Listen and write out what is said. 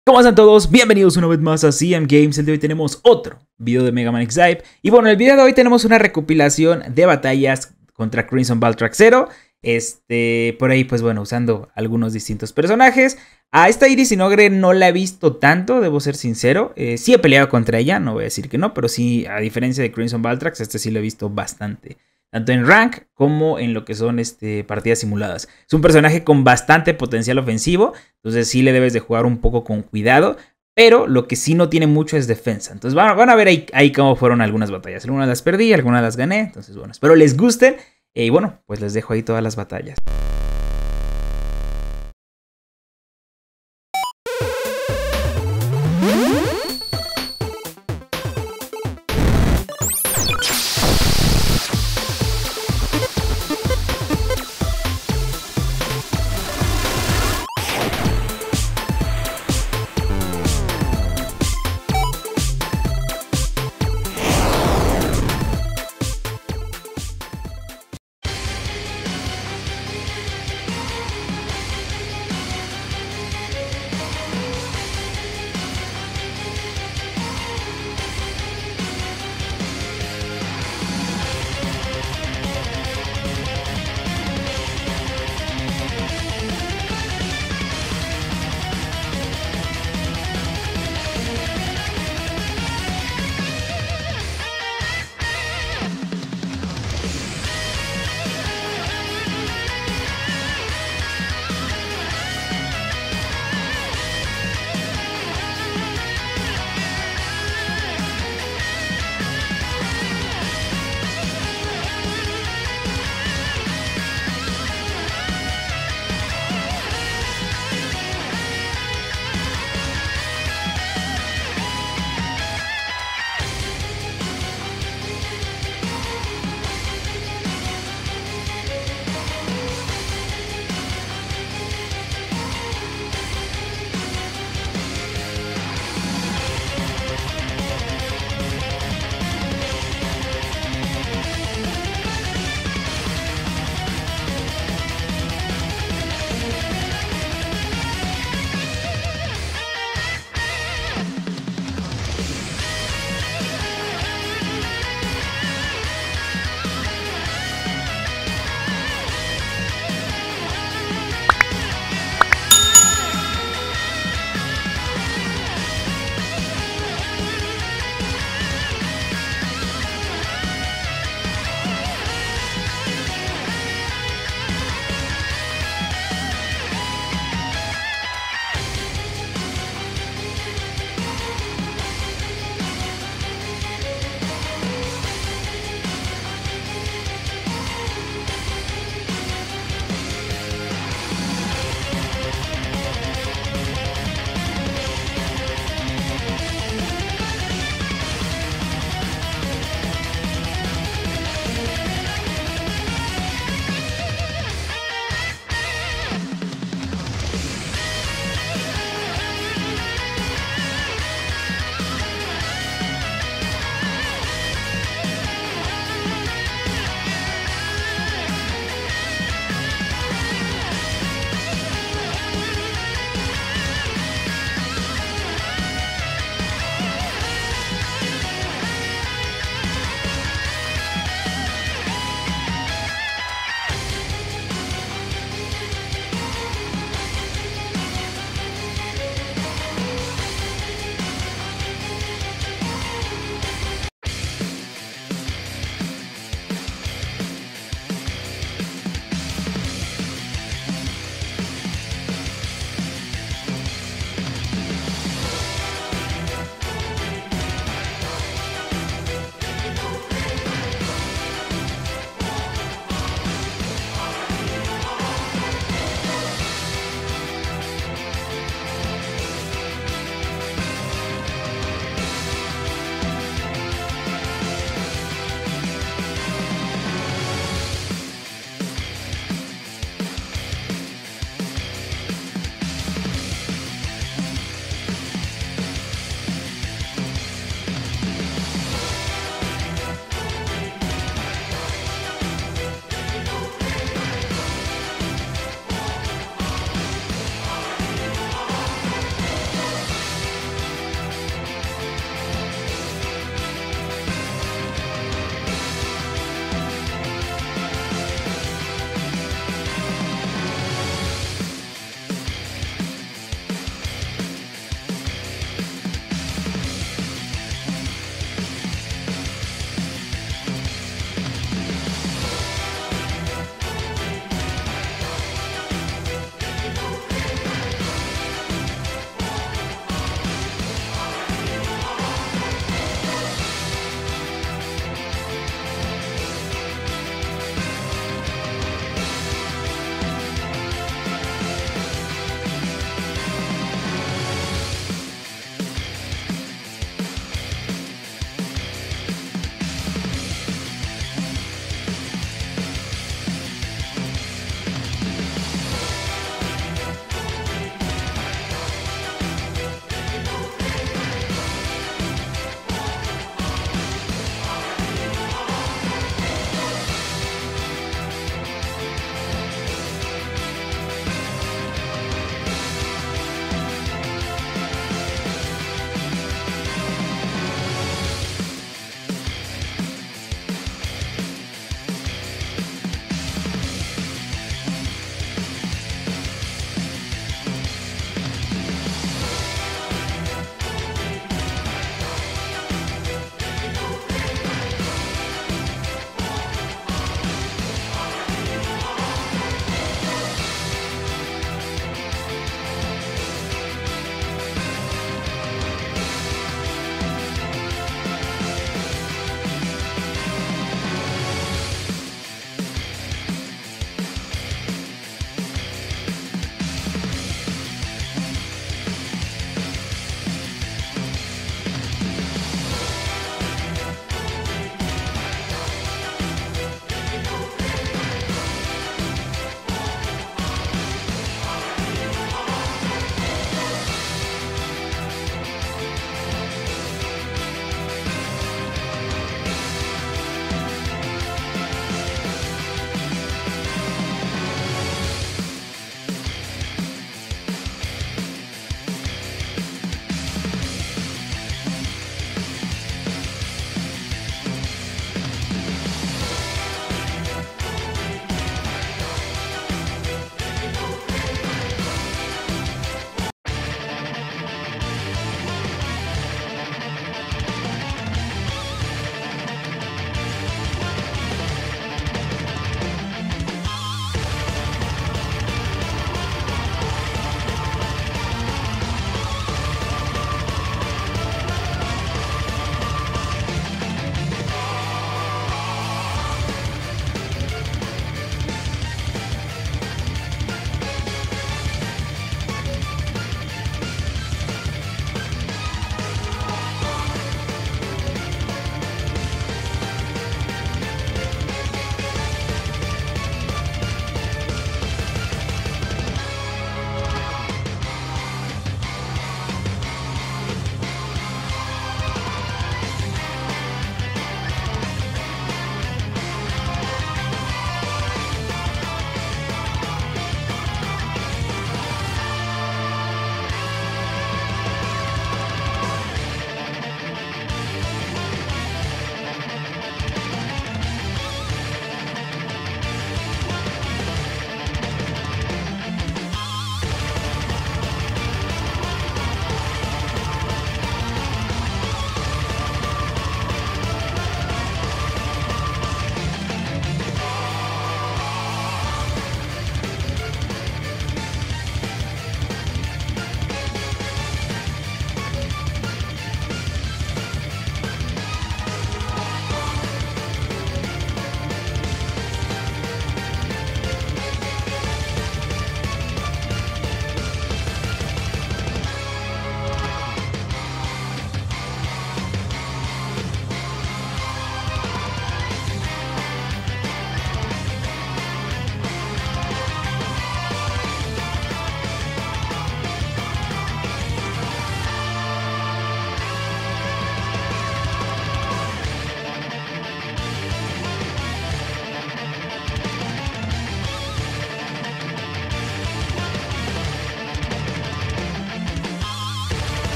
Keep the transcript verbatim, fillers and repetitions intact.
¿Cómo están todos? Bienvenidos una vez más a C M Games. El de hoy tenemos otro video de Mega Man X-Dive. Y bueno, en el video de hoy tenemos una recopilación de batallas contra Crimson Valtrak Zero. Este, por ahí pues bueno, usando algunos distintos personajes. A esta Iris Sinogre no la he visto tanto, debo ser sincero. Eh, sí he peleado contra ella, no voy a decir que no, pero sí, a diferencia de Crimson Valtrak, este sí lo he visto bastante. Tanto en rank como en lo que son este, partidas simuladas. Es un personaje con bastante potencial ofensivo. Entonces sí le debes de jugar un poco con cuidado. Pero lo que sí no tiene mucho es defensa. Entonces van, van a ver ahí, ahí cómo fueron algunas batallas. Algunas las perdí, algunas las gané. Entonces bueno, espero les gusten. Y bueno, pues les dejo ahí todas las batallas.